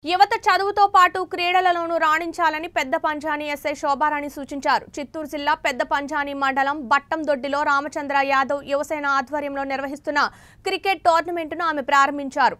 యువత చదువుతో పాటు క్రీడలలోనూ రాణించాలని పెద్ద పంజాని ఎస్ఐ శోభారాణి సూచించారు. చిత్తూరు జిల్లా పెద్ద పంజాని మండలం బట్టందొడ్డిలో రామచంద్ర యాదవ్ యువసేన ఆధ్వర్యంలో నిర్వహిస్తున్న క్రికెట్ టోర్నమెంట్ను ఆమె ప్రారంభించారు.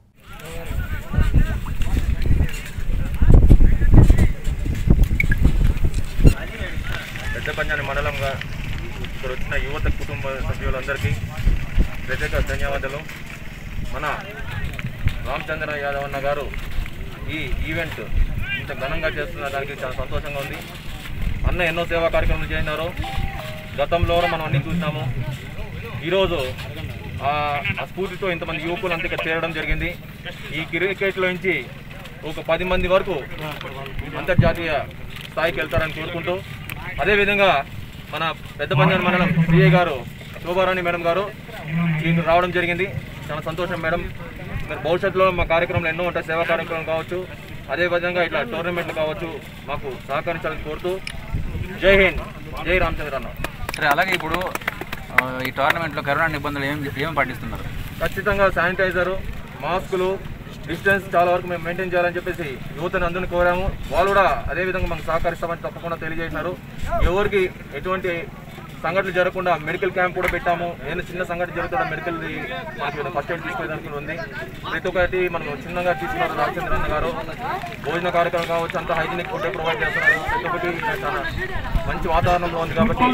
పెద్ద పంజాని మండలంగా ఇక్కడ వచ్చిన యువత కుటుంబ సభ్యులందరికీ ప్రత్యేక ధన్యవాదాలు. మన రామచంద్ర యాదవ్ అన్న గారు ఈ ఈవెంట్ ఇంత ఘనంగా చేస్తున్న దానికి చాలా సంతోషంగా ఉంది. అన్న ఎన్నో సేవా కార్యక్రమాలు చేసినారు. గతంలో మనం అన్ని చూసినాము. ఈరోజు ఆ స్ఫూర్తితో ఇంతమంది యువకులు అంతా ఇక్కడ చేరడం జరిగింది. ఈ క్రికెట్లో నుంచి ఒక 10 మంది వరకు అంతర్జాతీయ స్థాయికి వెళ్తారని కోరుకుంటూ, అదేవిధంగా మన పెద్ద పంజాని మండలం సిఐ గారు శోభారాణి మేడం గారు దీనికి రావడం జరిగింది. చాలా సంతోషం మేడం. మీరు భవిష్యత్తులో మా కార్యక్రమాలు ఎన్నో ఉంటాయి, సేవా కార్యక్రమాలు కావచ్చు, అదేవిధంగా ఇట్లా టోర్నమెంట్లు కావచ్చు, మాకు సహకరించాలని కోరుతూ జై హింద్, జై రామచంద్ర అన్న. సరే, అలాగే ఇప్పుడు ఈ టోర్నమెంట్లో కరోనా నిబంధనలు ఏమి పాటిస్తున్నారు? ఖచ్చితంగా శానిటైజరు, మాస్కులు, డిస్టెన్స్ చాలా వరకు మేము మెయింటైన్ చేయాలని చెప్పేసి యువతను అందరినీ కోరాము. వాళ్ళు కూడా అదేవిధంగా మాకు సహకరిస్తామని తప్పకుండా తెలియజేసినారు. ఎవరికి ఎటువంటి సంఘటనలు జరగకుండా మెడికల్ క్యాంప్ కూడా పెట్టాము. ఏదైనా చిన్న సంఘటన జరుగుతున్న మెడికల్ మనకి ఫస్ట్ ఎయిడ్ తీసుకునేదానికి ఉంది. ప్రతి ఒక్కటి మనం చిన్నగా తీసుకున్నారు. రామచంద్ర అన్న గారు భోజన కార్యక్రమం కావచ్చు, అంతా హైజీనిక్ ఫుడ్ ప్రొవైడ్ చేస్తున్నారు. ప్రతి ఒక్కటి చాలా మంచి వాతావరణంలో ఉంది కాబట్టి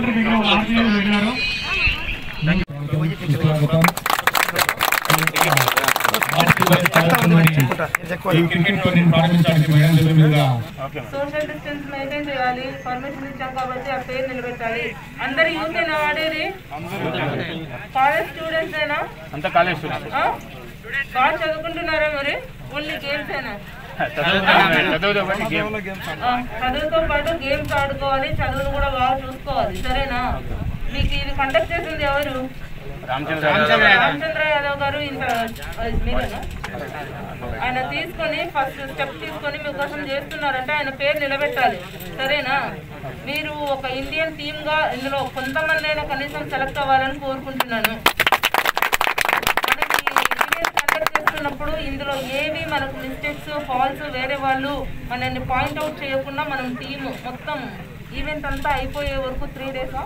సోషల్ డిస్టెన్స్ మెయింటైన్ చేయాలి. పర్మిషన్ ఇచ్చాం కాబట్టి ఆ పేరు నిలబెట్టాలి. అందరు యూత్ అయినా వాడేది కాలేజ్ స్టూడెంట్స్ అయినా అంతా కాలేజ్ స్టూడెంట్స్ బాగా చదువుకుంటున్నారా? మరి ఓన్లీ గేమ్స్ అయినా? చదువుతో పాటు గేమ్స్ ఆడుకోవాలి, చదువును కూడా బాగా చూసుకోవాలి. సరేనా? మీకు ఇది కండక్ట్ చేసింది ఎవరు? రామచంద్ర యాదవ్ గారు. మీరేనా? ఆయన తీసుకొని ఫస్ట్ స్టెప్ తీసుకొని మీకోసం చేస్తున్నారంటే ఆయన పేరు నిలబెట్టాలి. సరేనా? మీరు ఒక ఇండియన్ టీమ్ గా ఇందులో కొంతమంది అయినా కనీసం సెలెక్ట్ అవ్వాలని కోరుకుంటున్నాను. మనకి ఈవెంట్ కండక్ట్ చేస్తున్నప్పుడు ఇందులో ఏవి మనకు మిస్టేక్స్, ఫాల్స్ వేరే వాళ్ళు మనల్ని పాయింట్అవుట్ చేయకుండా మనం టీమ్ మొత్తం ఈవెంట్ అంతా అయిపోయే వరకు 3 డేసా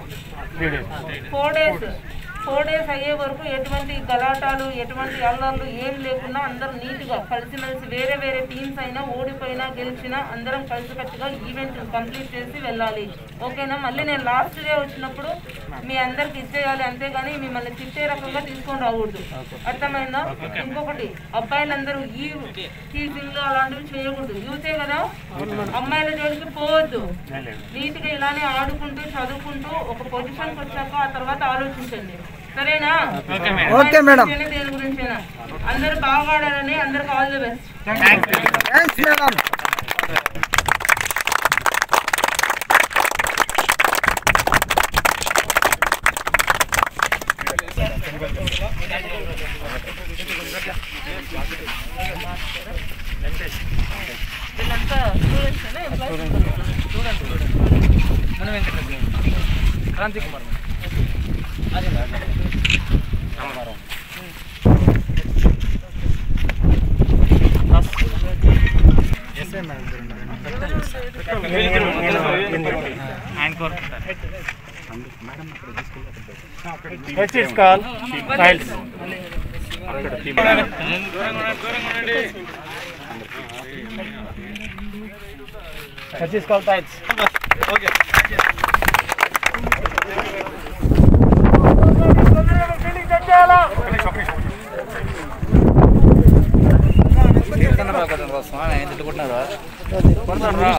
4 డేస్ అయ్యే వరకు ఎటువంటి గలాటాలు, ఎటువంటి అల్లర్లు ఏం లేకుండా అందరూ నీట్గా కలిసిమెలిసి, వేరే వేరే టీమ్స్ అయినా ఓడిపోయినా గెలిచినా అందరం కలిసికట్టుగా ఈవెంట్ కంప్లీట్ చేసి వెళ్ళాలి. ఓకేనా? మళ్ళీ నేను లాస్ట్ డే వచ్చినప్పుడు మీ అందరికి ఇచ్చేయాలి, అంతేగాని మిమ్మల్ని తిట్టే రకంగా తీసుకొని రాకూడదు. అర్థమైందా? ఇంకొకటి, అబ్బాయిలందరూ ఈ టీచింగ్ అలాంటివి చేయకూడదు. యూతే కదా, అమ్మాయిల జోలికి పోవద్దు. నీట్గా ఇలానే ఆడుకుంటూ చదువుకుంటూ ఒక పొజిషన్కి వచ్చాక ఆ తర్వాత ఆలోచించండి. సరేనా? Okay madam. దేని గురించేనా? అందరూ బాగా ఆడాలని అందరికి all the best. Thanks madam. వీళ్ళంతా స్టూడెంట్స్ క్రాంతి కుమార్ తిట్టుకుంటున్నారా?